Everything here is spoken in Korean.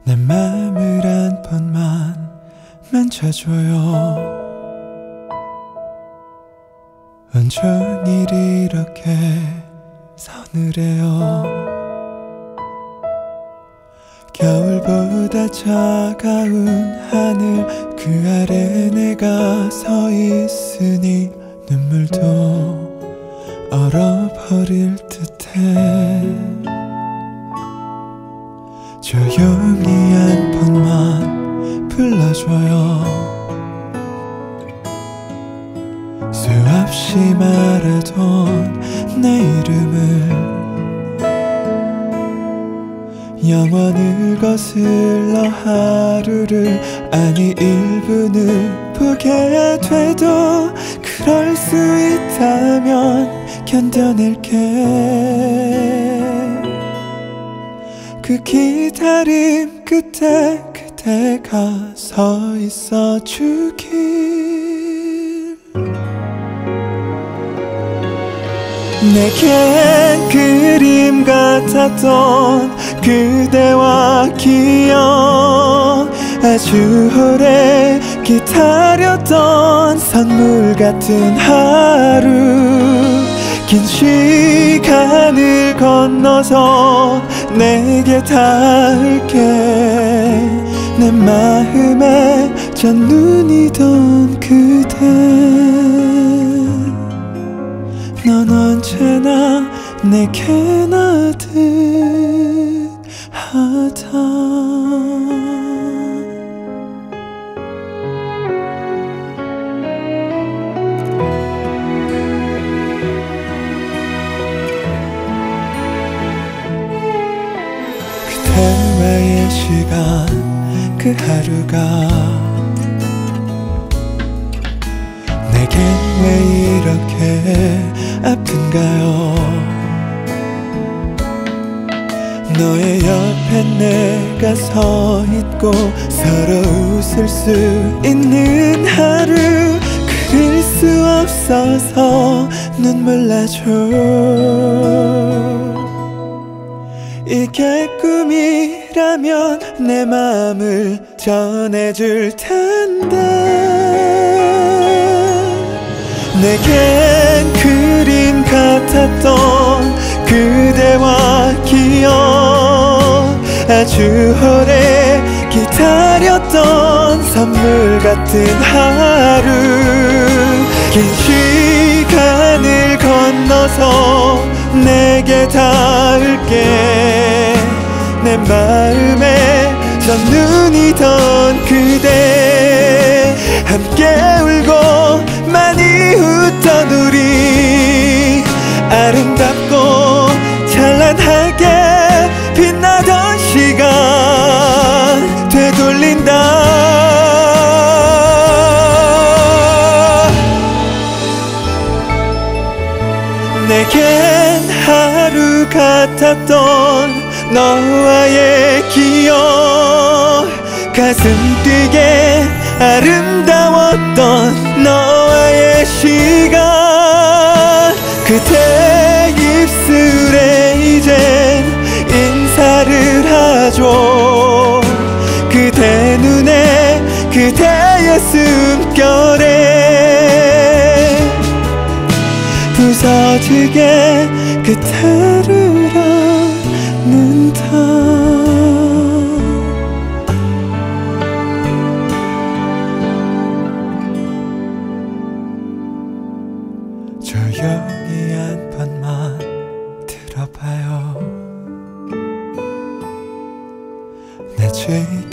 내 맘을 한 번만 만져줘요. 온종일 이렇게 서늘해요. 겨울보다 차가운 하늘 그 아래 내가 서 있으니 눈물도 얼어버릴 듯해. 조용히 한 번만 불러줘요. 수없이 말하던 내 이름을 영원을 거슬러 하루를 아니 1분을 보게 돼도 그럴 수 있다면 견뎌낼게. 그 기다림 끝에 그대가 서 있어 주길. 내겐 그림 같았던 그대와 기억, 아주 오래 기다렸던 선물 같은 하루. 긴 시간을 건너서 내게 닿을게. 내 마음에 첫눈이던 그대, 넌 언제나 내게 나듯하다. 그대와의 시간 그 하루가 내겐 왜 이렇게 아픈가요? 너의 옆에 내가 서 있고 서로 웃을 수 있는 하루. 그릴 수 없어서 눈물 나죠. 이게 꿈이라면 내 맘을 전해줄 텐데. 내겐 그림 같았던 그대와 기억, 아주 오래 기다렸던 선물 같은 하루. 긴 시간을 건너서 내게 닿을게. 내 마음에 첫눈이던 그대, 함께 울고 많이 웃던 우리, 아름답고 찬란하게 빛나던 시간 되돌린다. 내겐 하루 같았던 너와의 기억, 가슴 뛰게 아름다웠던 너와의 시간. 그대 입술에 이젠 인사를 하죠. 그대 눈에 그대의 숨결에 부서지게 그대를 안는다. 조용히 한 번만 들어봐요. 내 죄